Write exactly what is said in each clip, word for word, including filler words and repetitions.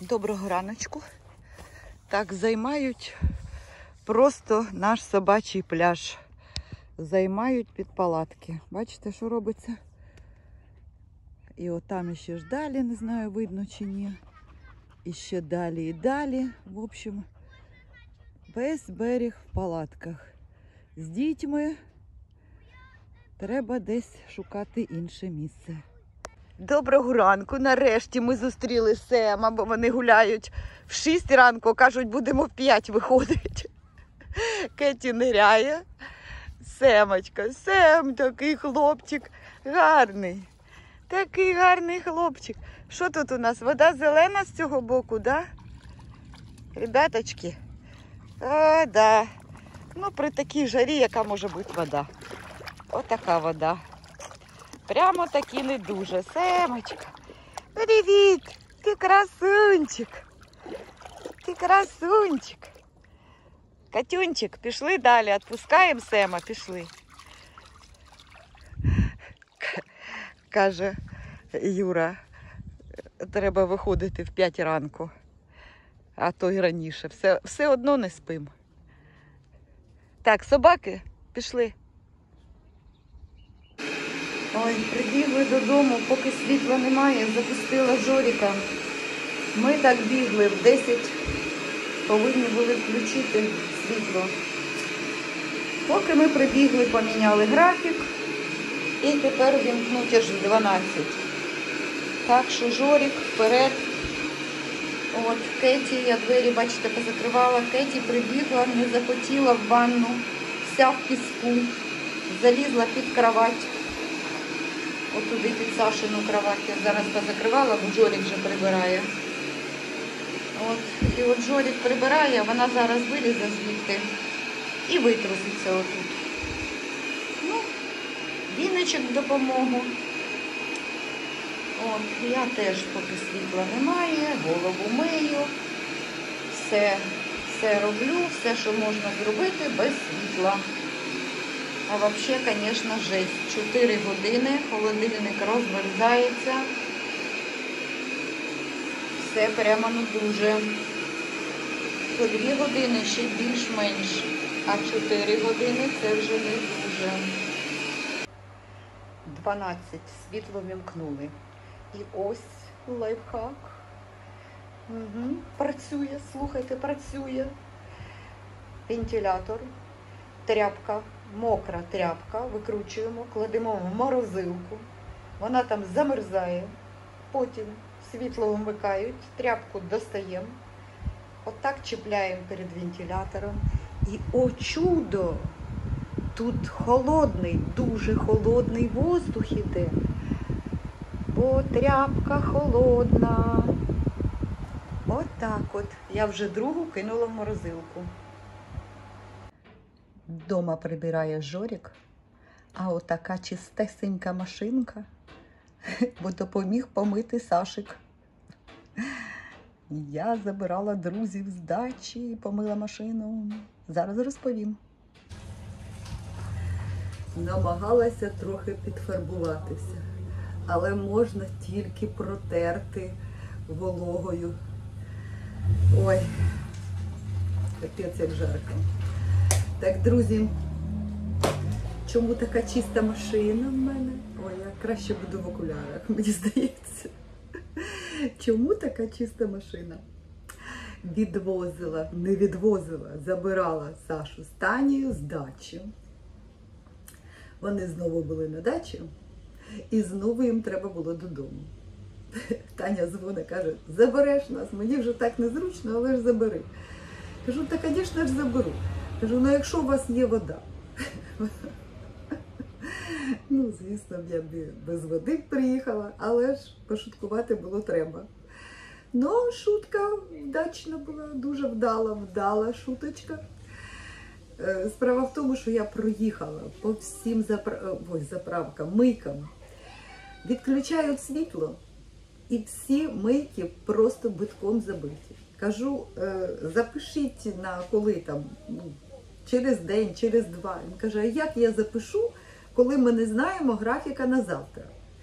Доброго раночку. Так, займають просто наш собачий пляж. Займають під палатки. Бачите, що робиться? І отам ще ж далі, не знаю, видно чи ні. І ще далі і далі. В общем, весь берег в палатках. З дітьми треба десь шукати інше місце. Доброго ранку. Нарешті ми зустріли Сема, бо вони гуляють в шість ранку. Кажуть, будемо в п'ять виходити. Кеті ниряє. Семочка, Сем, такий хлопчик гарний. Такий гарний хлопчик. Що тут у нас? Вода зелена з цього боку, да? Ребяточки. А, да. Ну, при такій жарі, яка може бути вода. Отака вода. Прямо таки не дуже. Семочка, привіт! Ти красунчик. Ти красунчик. Катюнчик, пішли далі. Відпускаємо Сема, пішли. Каже Юра, треба виходити в п'ять ранку. А то й раніше. Все, все одно не спимо. Так, собаки, пішли. Ой, прибігли додому, поки світла немає, запустила Жоріка. Ми так бігли, в десять повинні були включити світло. Поки ми прибігли, поміняли графік і тепер вімкнуть аж в дванадцять. Так що Жорік вперед. От Кеті, я двері, бачите, позакривала. Кеті прибігла, не захотіла в ванну, вся в піску, залізла під кровать. От туди під Сашину кровать я зараз позакривала, бо Жорік вже прибирає. От. І от Жорік прибирає, вона зараз вилізе звідти і витруситься отут. Ну, віничок в допомогу. От, я теж, поки світла немає, голову мию, все, все роблю, все, що можна зробити без світла. А взагалі, звісно, жесть. чотири години, холодильник розмерзається. Все прямо ну дуже. По дві години ще більш-менш, а чотири години це вже не дуже. дванадцять. Світло вімкнули. І ось лайфхак. Угу. Працює, слухайте, працює. Вентилятор, тряпка. Мокра тряпка, викручуємо, кладемо в морозилку, вона там замерзає, потім світло вмикають, тряпку достаємо, отак чіпляємо перед вентилятором і, о чудо, тут холодний, дуже холодний воздух іде, бо тряпка холодна. Отак от, я вже другу кинула в морозилку. Дома прибирає Жорік, а отака чистесенька машинка, бо допоміг помити Сашик. Я забирала друзів з дачі і помила машину. Зараз розповім. Намагалася трохи підфарбуватися, але можна тільки протерти вологою. Ой, капець як жарко. Так, друзі, чому така чиста машина в мене? Ой, я краще буду в окулярах, мені здається. Чому така чиста машина? Відвозила, не відвозила, забирала Сашу з Танією з дачі. Вони знову були на дачі, і знову їм треба було додому. Таня дзвонить, каже, забереш нас, мені вже так незручно, але ж забери. Кажу, та, звісно ж, заберу. Кажу, ну якщо у вас є вода. Ну, звісно, я б без води приїхала, але ж пошуткувати було треба. Ну, шутка вдачна була, дуже вдала, вдала шуточка. Справа в тому, що я проїхала по всім запра... Ой, заправкам, мийкам. Відключають світло, і всі мийки просто битком забиті. Кажу, запишіть на коли там, через день, через два. Він каже, а як я запишу, коли ми не знаємо графіка на завтра?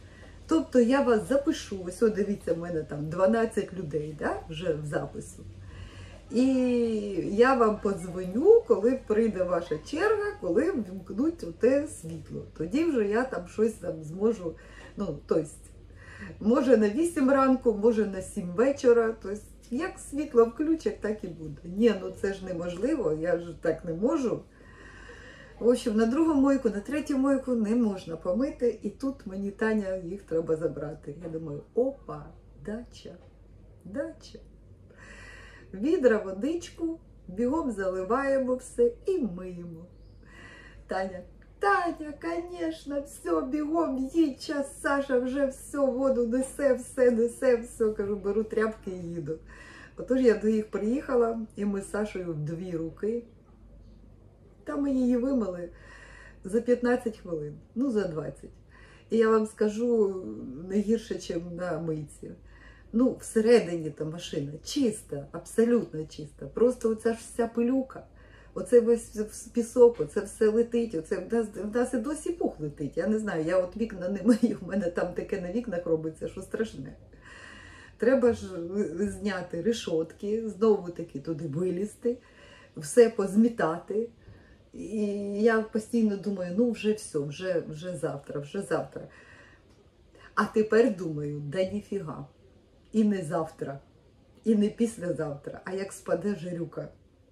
Тобто я вас запишу, ось о, дивіться, в мене там дванадцять людей, да, вже в запису. І я вам подзвоню, коли прийде ваша черга, коли вімкнуть те світло. Тоді вже я там щось там зможу, ну, тобто, може на вісім ранку, може на сім вечора, тобто, як світло включать, так і буде. Ні, ну це ж неможливо, я ж так не можу. В общем, на другу мойку, на третю мойку не можна помити, і тут мені Таня, їх треба забрати. Я думаю, опа, дача, дача. Відра, водичку, бігом заливаємо все і миємо. Таня, Таня, звісно, все, бігом, їдь, час, Саша вже все, воду несе, все, несе, все. Кажу, беру тряпки і їду. Отож я до їх приїхала, і ми з Сашою в дві руки. Там ми її вимили за п'ятнадцять хвилин, ну за двадцять. І я вам скажу, не гірше, ніж на мийці. Ну, всередині та машина чиста, абсолютно чиста. Просто оця ж вся пилюка, оце весь пісок, оце все летить, оце в нас, в нас і досі пух летить. Я не знаю, я от вікна не мию, в мене там таке на вікнах робиться, що страшне. Треба ж зняти решотки, знову-таки туди вилізти, все позмітати. І я постійно думаю, ну вже все, вже, вже завтра, вже завтра. А тепер думаю, да ніфіга. І не завтра, і не післязавтра, а як спаде жирюка.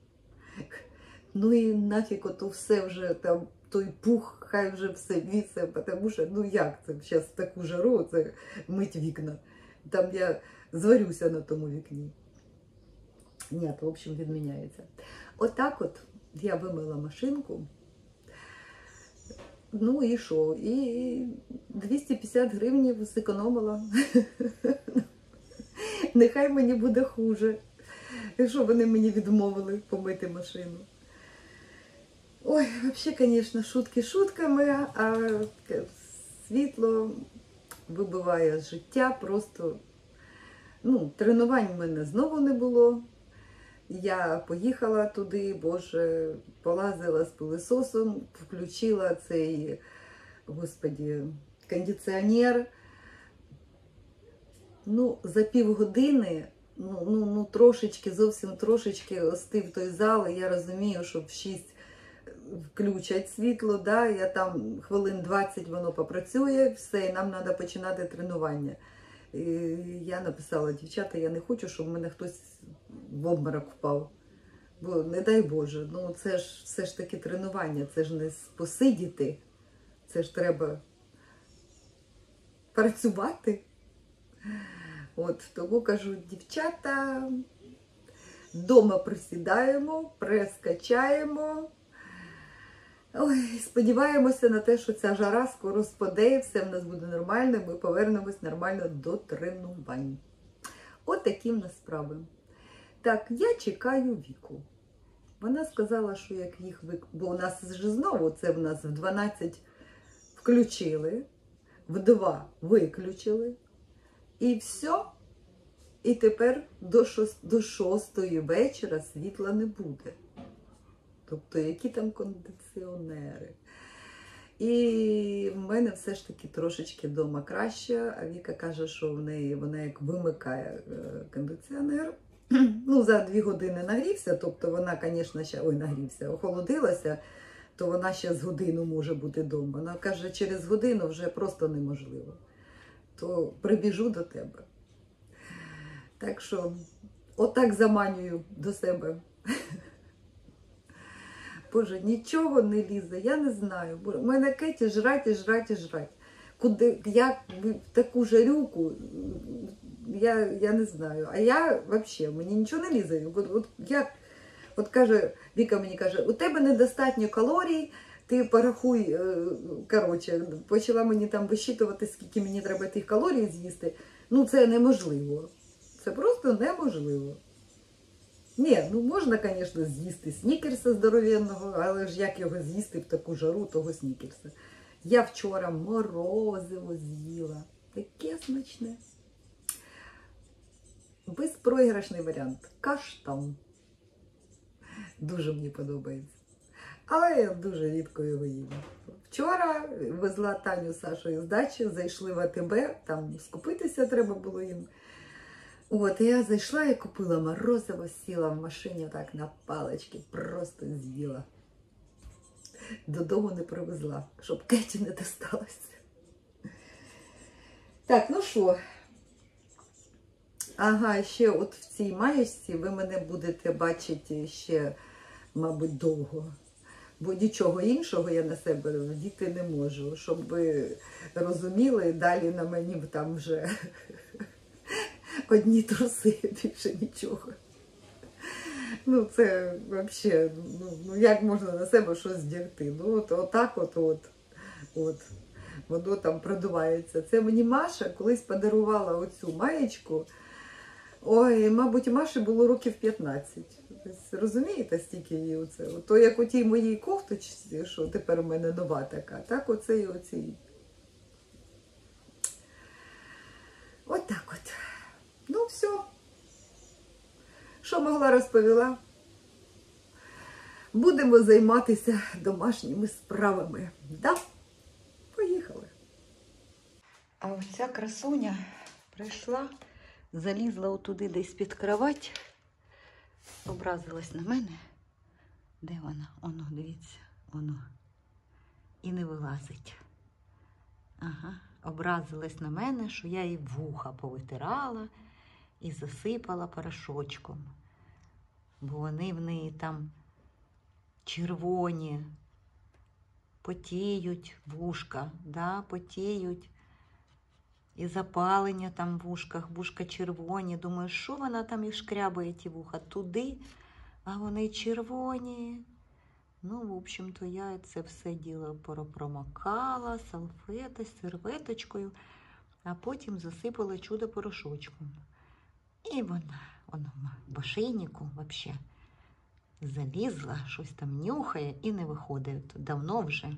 Ну і нафіг ото все вже, там, той пух, хай вже все вісе, тому що, ну як це, зараз в таку жару, це мить вікна. Там я зварюся на тому вікні. Ні, в общем, відміняється. Отак от я вимила машинку. Ну і що? І двісті п'ятдесят гривень зекономила. Нехай мені буде хуже, якщо вони мені відмовили помити машину. Ой, взагалі, звісно, шутки шутками, а світло вибиває з життя просто. Ну, тренувань в мене знову не було. Я поїхала туди, боже, полазила з пилососом, включила цей, господі, кондиціонер. Ну, за півгодини, ну, ну, ну, трошечки, зовсім трошечки остив той зал, і я розумію, що в шість включать світло, да, я там хвилин двадцять воно попрацює, все, і нам треба починати тренування. І я написала, дівчата, я не хочу, щоб в мене хтось в обморок впав. Бо, не дай Боже, ну це ж все ж таки тренування, це ж не посидіти, це ж треба працювати. От, тому кажу, дівчата, вдома присідаємо, прес качаємо. Ой, сподіваємося на те, що ця жара скоро спаде, все в нас буде нормально, ми повернемось нормально до тренувань. От такі в нас справи. Так, я чекаю Віку. Вона сказала, що як їх вик... бо у нас ж знову це в нас в дванадцять включили, в два виключили. І все. І тепер до, шост... до шостої вечора світла не буде. Тобто, які там кондиціонери. І в мене все ж таки трошечки вдома краще. А Віка каже, що в неї вона як вимикає кондиціонер. Ну, за дві години нагрівся, тобто вона, звісно, ще, ой, нагрівся, охолодилася, то вона ще з годину може бути вдома. Вона каже, через годину вже просто неможливо. То прибіжу до тебе. Так що, отак заманюю до себе. Боже, нічого не лізе, я не знаю. У мене Кеті жрать і жрать і жрать. Куди, як в таку жарюку, я, я не знаю. А я взагалі, мені нічого не лізе. От, от, як, от каже, Віка мені каже, у тебе недостатньо калорій, ти порахуй, коротше, почала мені там висчитувати, скільки мені треба тих калорій з'їсти. Ну, це неможливо. Це просто неможливо. Ні, ну можна, звісно, з'їсти снікерса здоровенного, але ж як його з'їсти в таку жару, того снікерса. Я вчора морозиво з'їла. Таке смачне. Безпроіграшний варіант. Каштан. Дуже мені подобається. Але я дуже рідко його їм. вчора везла Таню з Сашою з дачі, зайшли в АТБ, там скупитися треба було їм. От, і я зайшла і купила морозиво, сіла в машині так на палички, просто з'їла. Додому не привезла, щоб Кеті не досталося. Так, ну що? Ага, ще от в цій маєчці ви мене будете бачити ще, мабуть, довго. Бо нічого іншого я на себе вдіти не можу. Щоб ви розуміли, далі на мені там вже одні труси, більше нічого. Ну, це взагалі, ну, ну як можна на себе щось вдягти? Ну, от отак от, от, от, воно там продувається. Це мені Маша колись подарувала оцю маєчку. Ой, мабуть, Маші було років п'ятнадцять. Розумієте, стільки її оце? То як у тій моїй кофточці, що тепер у мене нова така, так оце і оцій. От так от. Ну, все. Що могла, розповіла. Будемо займатися домашніми справами. Да? Поїхали. А оця красуня прийшла, залізла отуди десь під кровать, образилась на мене. Де вона? Оно, дивіться, воно. І не вилазить. Ага, образилась на мене, що я їй вуха повитирала і засипала порошочком. Бо вони в неї там червоні, потіють вушка, да, потіють. І запалення там в вушках, вушка червоні. Думаю, що вона там і шкрябає ті вуха туди, а вони червоні. Ну, в общем-то, я це все діло промокала салфети, серветочкою, а потім засипала чудо-порошочком. І вона, вона в ошейнику взагалі залізла, щось там нюхає і не виходить. Давно вже.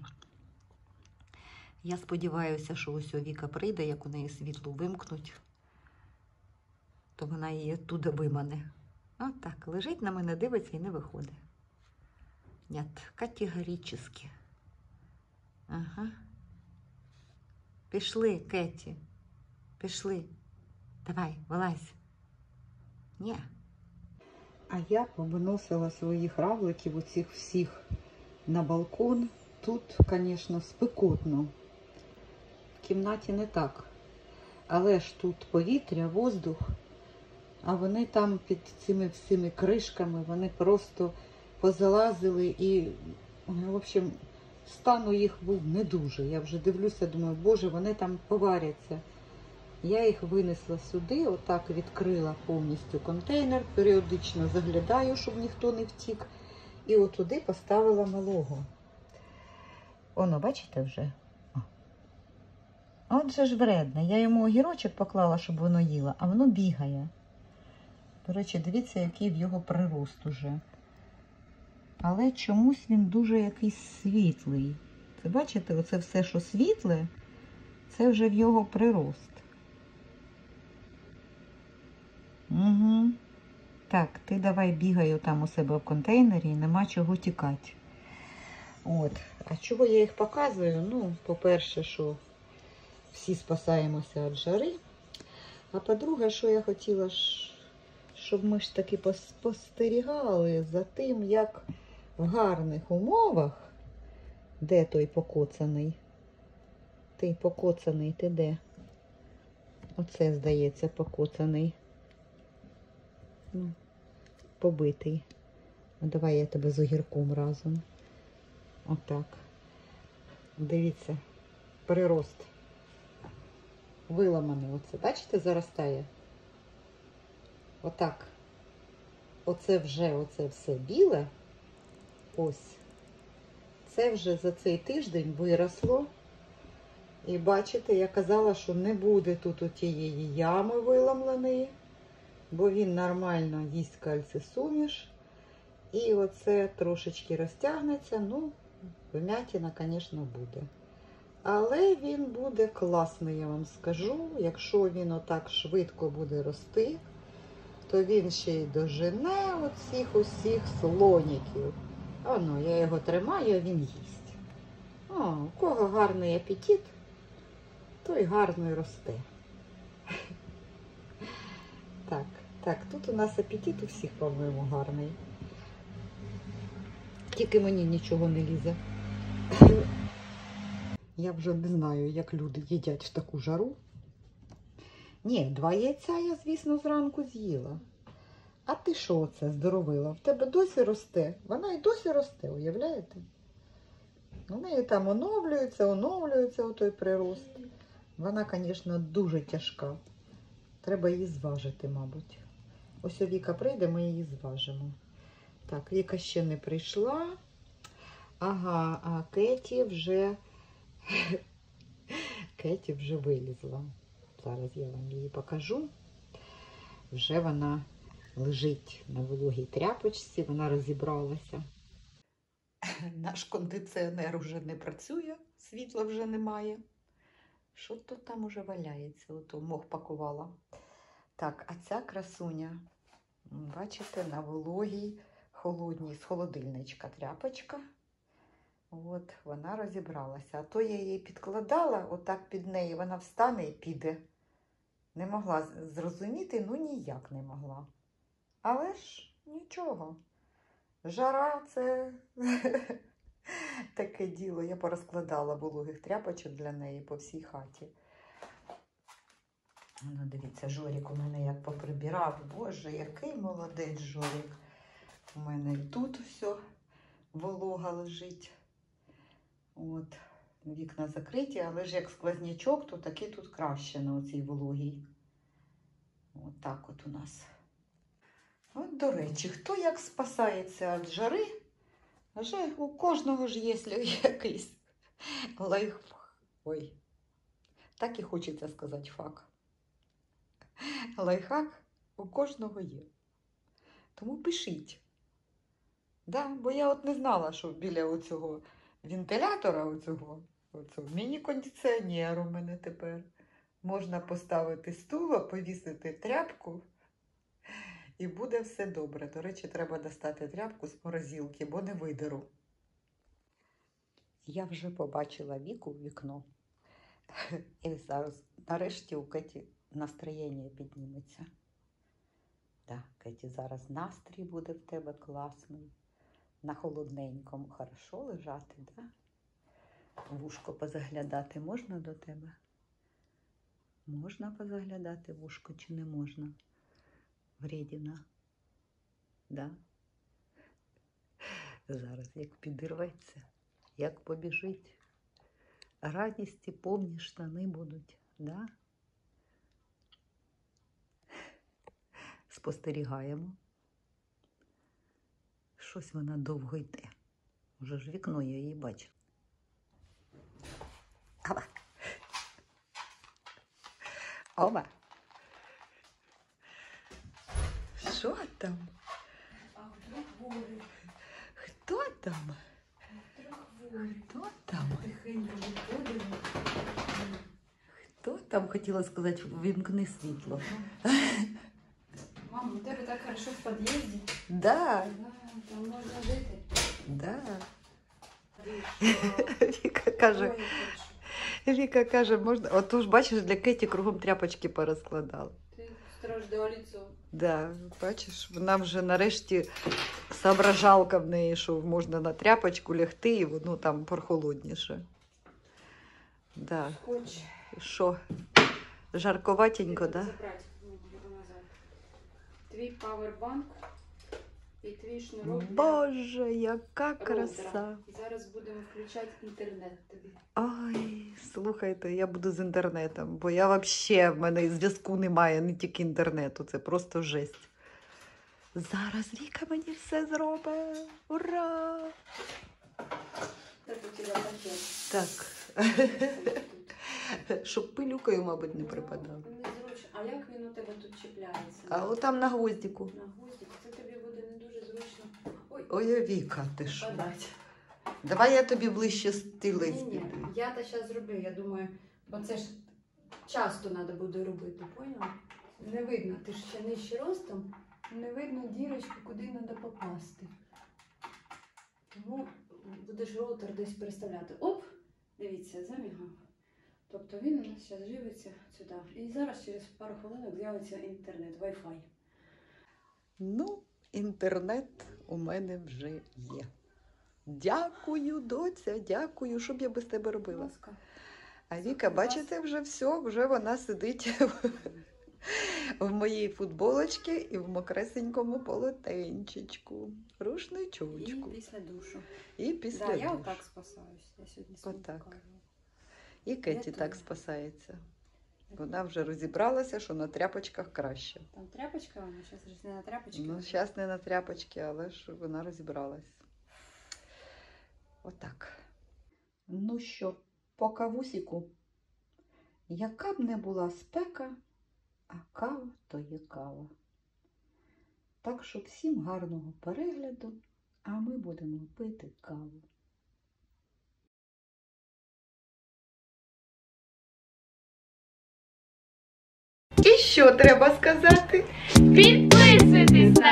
Я сподіваюся, що ось Віка прийде, як у неї світло вимкнуть, то вона її туди вимане. От так, лежить на мене, дивиться і не виходить. Нет, категорично. Ага. Пішли, Кеті. Пішли. Давай, вилазь. Ні. А я повиносила своїх равликів, оцих всіх, на балкон. Тут, звісно, спекотно. В кімнаті не так. Але ж тут повітря, воздух. А вони там під цими всіми кришками, вони просто позалазили і, в общем, стан у їх був не дуже. Я вже дивлюся, думаю, боже, вони там поваряться. Я їх винесла сюди, отак відкрила повністю контейнер, періодично заглядаю, щоб ніхто не втік. І отуди поставила малого. Воно, бачите вже? О. От же ж вредне. Я йому огірочок поклала, щоб воно їло, а воно бігає. До речі, дивіться, який в його прирост уже. Але чомусь він дуже якийсь світлий. Це бачите, оце все, що світле, це вже в його прирост. Угу. Так, ти давай бігай там у себе в контейнері, нема чого тікати. От. А чого я їх показую? Ну, по-перше, що всі спасаємося від жари. А по-друге, що я хотіла, щоб ми ж таки спостерігали за тим, як в гарних умовах, де той покоцаний? Ти покоцаний, ти де? Оце, здається, покоцаний. Ну, побитий. Ну, давай я тебе з огірком разом. Отак. Дивіться, прирост. Виламаний оце. Бачите, заростає? Отак. Оце вже, оце все біле. Ось. Це вже за цей тиждень виросло. І бачите, я казала, що не буде тут отієї ями виламленої, бо він нормально їсть кальций-суміш. І оце трошечки розтягнеться, ну, вмятина, звісно, буде. Але він буде класний, я вам скажу. Якщо він отак швидко буде рости, то він ще й дожене оцих усіх слоніків. Оно, я його тримаю, а він їсть. О, у кого гарний апетит, той гарно й росте. Так, так, тут у нас апетит у всіх, по-моєму, гарний. Тільки мені нічого не лізе. Я вже не знаю, як люди їдять в таку жару. Ні, два яйця я, звісно, зранку з'їла. А ти що оце здоровила? В тебе досі росте? Вона і досі росте, уявляєте? У неї там оновлюється, оновлюється отой прирост. Вона, звісно, дуже тяжка. Треба її зважити, мабуть. Ось Віка прийде, ми її зважимо. Так, Віка ще не прийшла. Ага, а Кеті вже... Кеті вже вилізла. Зараз я вам її покажу. Вже вона лежить на вологій тряпочці, вона розібралася. Наш кондиціонер вже не працює, світла вже немає. Що то там уже валяється? Ото мох пакувала. Так, а ця красуня, бачите, на вологій, холодній, з холодильничка тряпочка. От, вона розібралася. А то я її підкладала, отак під неї, вона встане і піде. Не могла зрозуміти, ну ніяк не могла. Але ж нічого. Жара – це таке діло. Я порозкладала вологих тряпочок для неї по всій хаті. Ну, дивіться, Жорік у мене як поприбирав. Боже, який молодець Жорік. У мене і тут все волога лежить. От, вікна закриті, але ж як сквознячок, то таки тут краще на оцій вологій. От так от у нас. От, до речі, хто як спасається від жари, вже у кожного ж є якийсь лайфхак. Ой, так і хочеться сказати факт. Лайфхак у кожного є. Тому пишіть. Да, бо я от не знала, що біля оцього вентилятора, оцього, оцього міні-кондиціонер у мене тепер. Можна поставити стула, повісити тряпку і буде все добре. До речі, треба достати тряпку з морозилки, бо не видеру. Я вже побачила Віку в вікно. І зараз нарешті у Кеті настроєння підніметься. Так, Кеті, зараз настрій буде в тебе класний. На холодненькому хорошо лежати, да? Вушко позаглядати можна до тебе? Можна позаглядати вушко чи не можна? Вредіна. Да? Зараз як підірветься, як побіжить. Радісті повні штани будуть, да? Спостерігаємо. Щось вона довго йде. Уже ж вікно я її бачу. Ова. Ова. Що там? А вдруг говорить? Хто там? Вдруг говорить? Хто там? Тихенько виходимо. Хто там? Хотіла сказати, вимкни світло. Мама, у тебе так хорошо в під'їзді. Да, Да, там можна жити. да. Ти що? Віка каже, Ой, хоч. Віка каже, можна. Отож, бачиш, для Кеті кругом тряпочки порозкладала. Ти страждала лицо. Да, бачиш, вона вже нарешті соображалка в неї, що можна на тряпочку лягти і воно там прохолодніше. Да. Хоч. Що? Жарковатенько, да? Забрати його назад. Твій павербанк і твій шнурок. для Боже, яка роутера. краса! І зараз будемо включати інтернет тобі. Ой, слухайте, я буду з інтернетом, бо я взагалі, в мене зв'язку немає, не тільки інтернету, це просто жесть. Зараз Віка мені все зробить. Ура! Так у тебе пакет. Так, щоб пилюкою, мабуть, не припадало. Незручно. А як він у тебе тут чіпляється? А отам на гвоздику. На гвоздик. Це тобі буде не дуже зручно. Ой, Ой, Віка, ти що? подать. Давай я тобі ближче стилець Ні, ні, піду. я то зараз зроблю, я думаю, бо це ж часто треба буде робити, поняла? Не видно, ти ж ще нижче ростом, не видно дірочку, куди треба попасти. Тому будеш роутер десь переставляти. Оп, Дивіться, замігав. Тобто він у нас зараз живиться сюди. І зараз через пару хвилин з'явиться інтернет, Wi-Fi. Ну, інтернет у мене вже є. Дякую, доця, дякую. Що б я без тебе Будь робила? ласка. А Віка, бачите, вже все, вже вона сидить в моїй футболочці і в мокресенькому полотенчичку, І рушничочку. після душу. І після Да, я душу. отак спасаюсь. Я сьогодні собі Отак. покажу. І Кеті Я так теж. спасається. Вона вже розібралася, що на тряпочках краще. Там тряпочка, вона зараз не на тряпочці. Ну, зараз не на тряпочки, але ж вона розібралась. Отак. Ну що, по кавусіку. Яка б не була спека, а кава то є кава. Так що всім гарного перегляду, а ми будемо пити каву. І що треба сказати? Підписуйтесь на